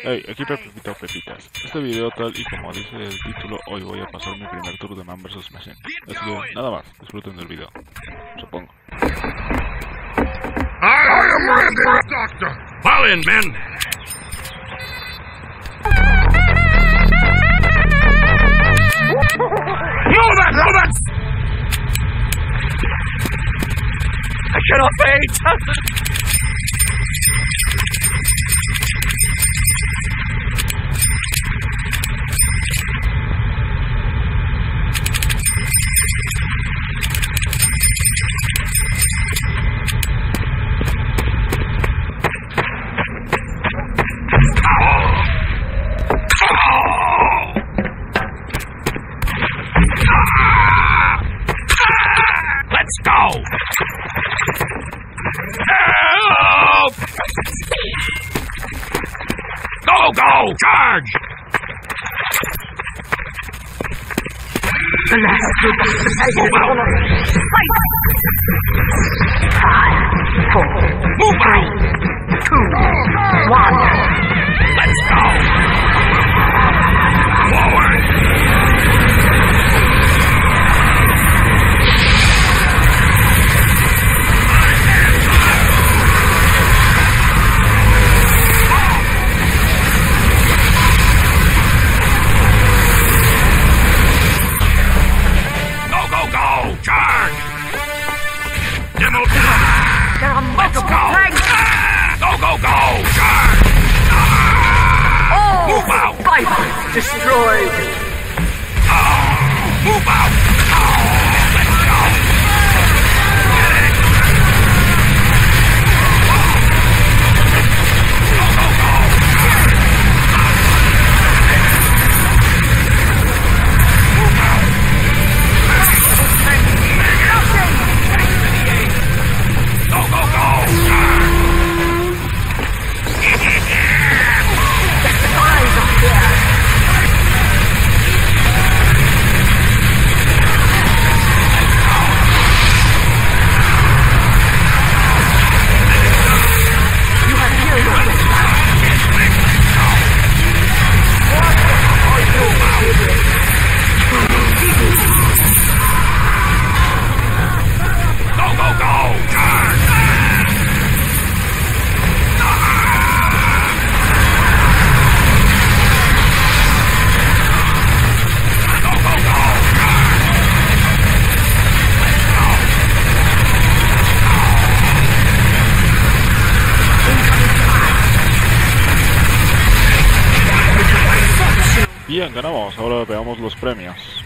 Hey, aquí Pepito Pepitas. Este video, tal y como dice el título, hoy voy a pasar mi primer tour de Man vs Machine. Así que nada más, disfruten del video. Supongo. I am Randy, Doctor. Fall in, men. Move it, move it! I cannot wait. Let's go! Help! Go, go! Charge! The last group is Move out! Five, four, Move out! 2, 1. Let's go! Forward! Go, go, go! Charge! Demo time! There are multiple tanks. Go, go, go! Charge! Move out! Bypass destroyed. Move out! Let's go! Go, go, go! Go, go, go! Eyes up there. You have killed your Go, go, go! Charge! Go, go, go! Bien, ganamos. Ahora veamos los premios.